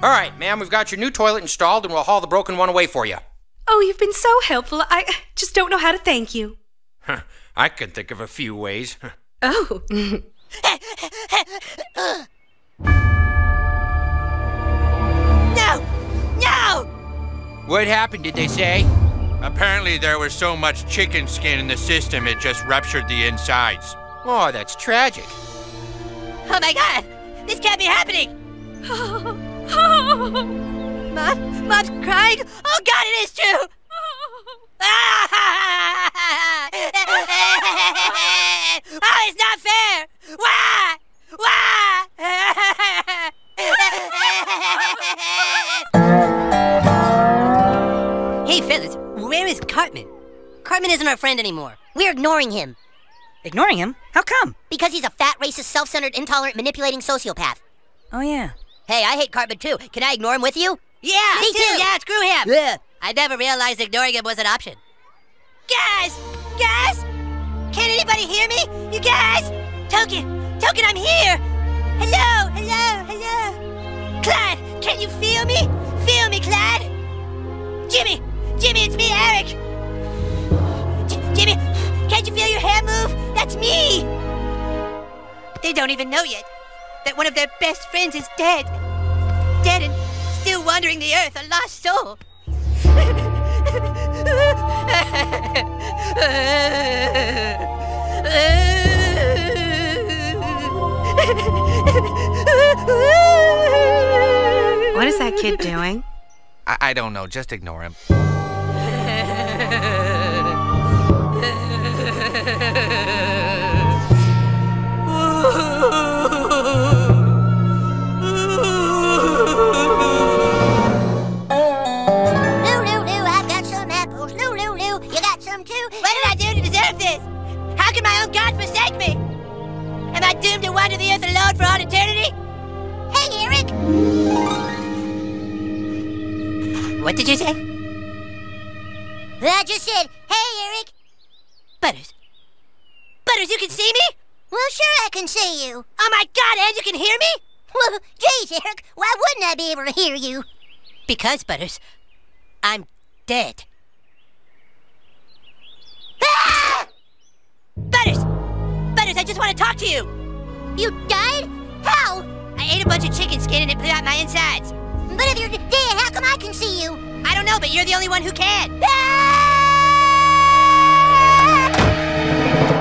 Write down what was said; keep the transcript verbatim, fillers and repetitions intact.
All right, ma'am, we've got your new toilet installed and we'll haul the broken one away for you. Oh, you've been so helpful. I just don't know how to thank you. Huh, I can think of a few ways. Oh. No! No! What happened, did they say? Apparently there was so much chicken skin in the system it just ruptured the insides. Oh, that's tragic. Oh my god! This can't be happening! Mom? Mom's crying? Oh god, it is true! Oh, it's not fair! Why? Why? Hey, fellas, where is Cartman? Cartman isn't our friend anymore. We're ignoring him. Ignoring him? How come? Because he's a fat, racist, self-centered, intolerant, manipulating sociopath. Oh, yeah. Hey, I hate Cartman too. Can I ignore him with you? Yeah, me, me too. too. Yeah, screw him. Ugh. I never realized ignoring him was an option. Guys! Guys! Can anybody hear me? You guys! Token! Token, I'm here! Hello! Hello! Hello! Clyde! Can you feel me? Feel me, Clyde! Jimmy! Jimmy, it's me, Eric! J Jimmy, can't you feel your hair move? That's me! They don't even know yet that one of their best friends is dead. Dead and still wandering the earth, a lost soul. What is that kid doing? I, I don't know. Just ignore him. How can my own God forsake me? Am I doomed to wander the earth alone for all eternity? Hey, Eric! What did you say? I just said, hey, Eric! Butters. Butters, you can see me? Well, sure I can see you. Oh my God, and you can hear me? Well, geez, Eric, why wouldn't I be able to hear you? Because, Butters, I'm dead. Ah! Butters! Butters, I just want to talk to you! You died? How? I ate a bunch of chicken skin and it blew out my insides. But if you're dead, how come I can see you? I don't know, but you're the only one who can. Ah!